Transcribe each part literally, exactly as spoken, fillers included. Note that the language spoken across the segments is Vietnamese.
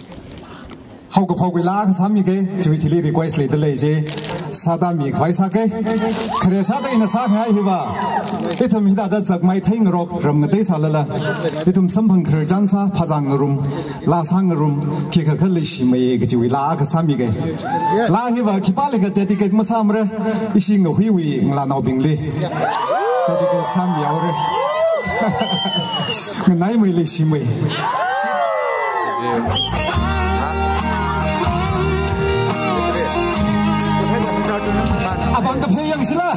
好个跑过拉个啥米个，就提里的关系来的来着，啥大米快啥个，可是啥的那啥还是吧？一头米大的怎么听着人个对啥了啦？一头什么可讲啥爬上个rum拉上个rum，可可可历史没个就拉个啥米个，拉是吧？去把那个爹地个么啥么的，一些个会为拉闹病哩，爹地个啥米样的，我哪没历史没？ Abang tu yang sila.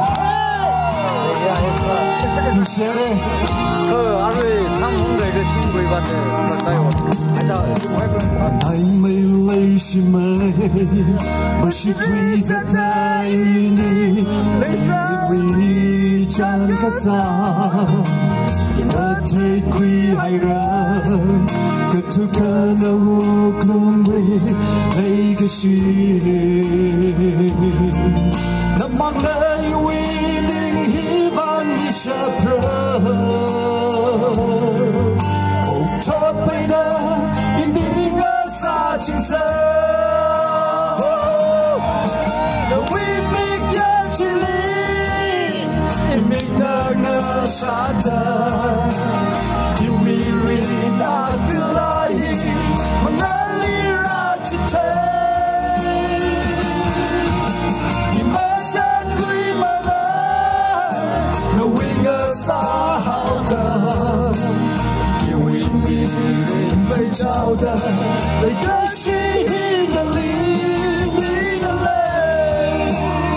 Share. Ke arway samhung dai ke singwei ba de batai ho. Ada ai mai lai shi mai. Ba shi tui za dai ni. Wi chan ka sa. Na thai kui hai ra. Ka tu ka na wu klong wei. Lai ke shi. The Monday winning heaven is a prayer. Oh, top beta in the searching sun. The wind make chilly, it make the shatter. You me read out the light, Manali Rajite. Chào đời lời ca sĩ đã lý đi đã lên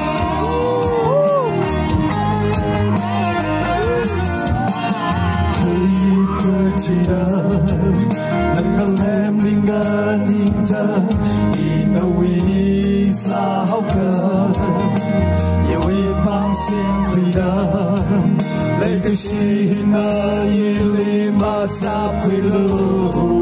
thấy cơ chỉ đâm nâng nâng em đi ngã nhìn ta đi nào ý sao cơ yêu ý bằng xin quỳ đâm lời ca sĩ na ý lý mà giáp quỳ lưu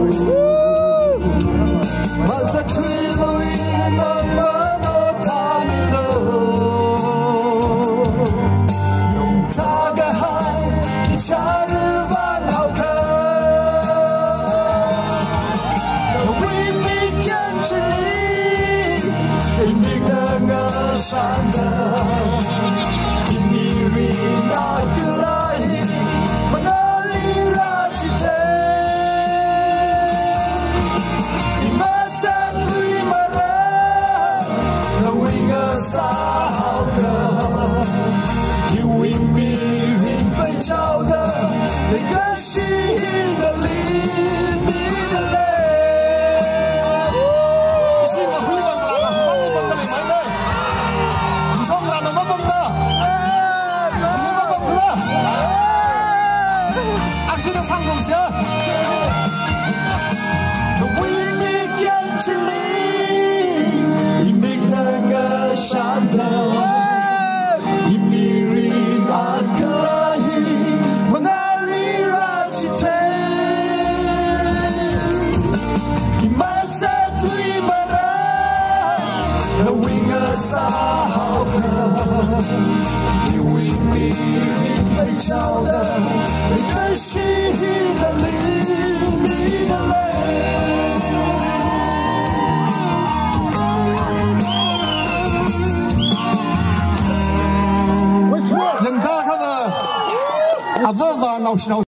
chào đời để cái gì đã lý mi đã lên lần ta không à vợ và nào nào